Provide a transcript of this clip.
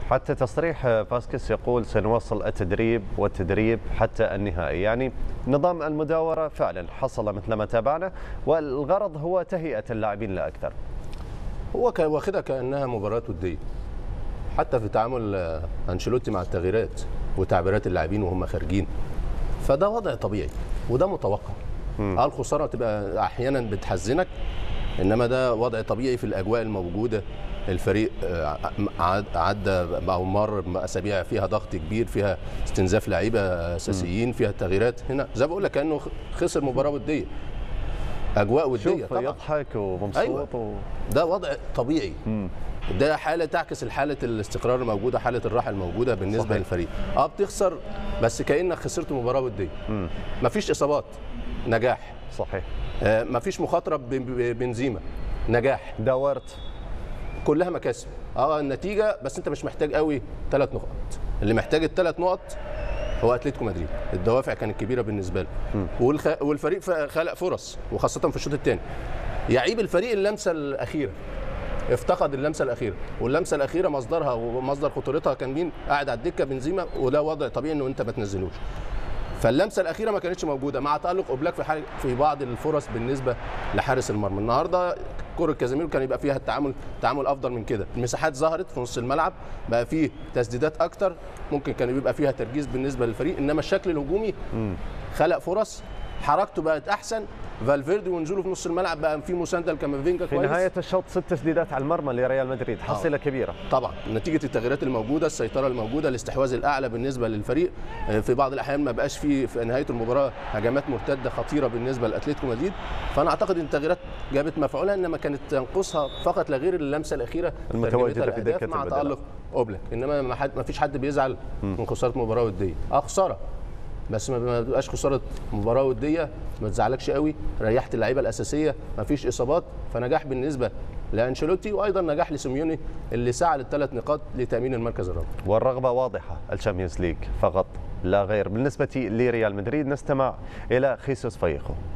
حتى تصريح فاسكيز يقول سنواصل التدريب والتدريب حتى النهائي، يعني نظام المداورة فعلا حصل مثل ما تابعنا، والغرض هو تهيئة اللاعبين لا أكثر. هو واخدها كأنها مباراة ودية، حتى في تعامل أنشيلوتي مع التغييرات وتعبيرات اللاعبين وهم خارجين، فده وضع طبيعي وده متوقع. الخسارة تبقى أحيانا بتحزنك، إنما ده وضع طبيعي في الأجواء الموجودة. الفريق عدى أو مر بأسابيع فيها ضغط كبير، فيها استنزاف لعيبة أساسيين، فيها تغييرات. هنا زي ما بقول لك كأنه خسر مباراة ودية، أجواء ودية طبعا، يضحك ومبسوط. أيوة. ده وضع طبيعي. ده حالة تعكس حالة الاستقرار الموجودة، حالة الراحة الموجودة بالنسبة صحيح. للفريق. بتخسر بس كأنك خسرت مباراة ودية. مفيش إصابات، نجاح. صحيح. مفيش مخاطرة ببنزيما، نجاح. دورت، كلها مكاسب. النتيجة بس أنت مش محتاج قوي 3 نقط. اللي محتاج ال3 نقط هو أتلتيكو مدريد. الدوافع كانت كبيرة بالنسبة له، والفريق خلق فرص، وخاصة في الشوط الثاني. يعيب الفريق اللمسة الأخيرة، افتقد اللمسه الاخيره، واللمسه الاخيره مصدرها ومصدر خطورتها كان مين؟ قاعد على الدكه بنزيما، وده وضع طبيعي انه انت ما تنزلوش. فاللمسه الاخيره ما كانتش موجوده، مع تالق اوبلاك في بعض الفرص بالنسبه لحارس المرمى. النهارده كره كازيميرو كان يبقى فيها تعامل افضل من كده، المساحات ظهرت في نص الملعب، بقى فيه تسديدات اكتر، ممكن كان يبقى فيها تركيز بالنسبه للفريق، انما الشكل الهجومي خلق فرص، حركته بقت احسن. فالفيردي ونزوله في نص الملعب بقى في مسانده لكامافينجا كويس. في نهايه الشوط 6 تسديدات على المرمى لريال مدريد، حصيله كبيره طبعا نتيجه التغييرات الموجوده، السيطره الموجوده، الاستحواذ الاعلى بالنسبه للفريق. في بعض الاحيان ما بقاش في نهايه المباراه هجمات مرتده خطيره بالنسبه لاتلتيكو مدريد. فانا اعتقد ان التغييرات جابت مفعولها، انما كانت تنقصها فقط لا غير اللمسه الاخيره المتواجده في دكه مع تالق اوبلاك. انما ما فيش حد بيزعل من خساره مباراه وديه. خساره، بس ما بتبقاش خساره مباراه وديه، ما تزعلكش قوي، ريحت اللعيبه الاساسيه، ما فيش اصابات، فنجاح بالنسبه لانشيلوتي، وايضا نجاح لسيميوني اللي سعى لل3 نقاط لتامين المركز الرابع. والرغبه واضحه، الشامبيونز ليج فقط لا غير. بالنسبه لريال مدريد نستمع الى خيسوس فايخو.